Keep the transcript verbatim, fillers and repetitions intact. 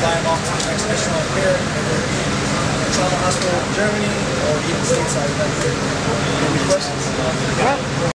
fly him off to the next echelon here, whether it be a trauma hospital in Germany or even stateside. Any questions? Yeah.